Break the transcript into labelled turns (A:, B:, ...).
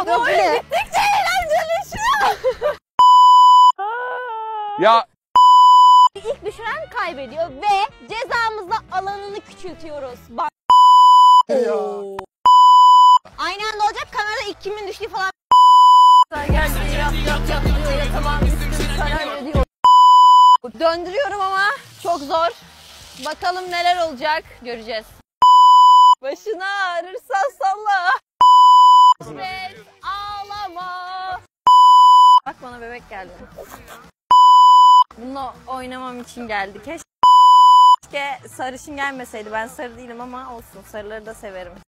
A: Bu oyun gittikçe eğlenceleşiyor.
B: Ya
A: İlk düşüren kaybediyor ve cezamızla alanını küçültüyoruz. Bak. Aynı anda olacak, kamerada ilk kimin düştüğü falan. Geldi yap diyor ya, tamam üstüm karar ediyor. Döndürüyorum ama çok zor. Bakalım neler olacak, göreceğiz. Başını ağrırsan salla. Stres, ağlama. Bak bana bebek geldi. Bununla oynamam için geldi. Keşke sarışın gelmeseydi. Ben sarı değilim ama olsun. Sarıları da severim.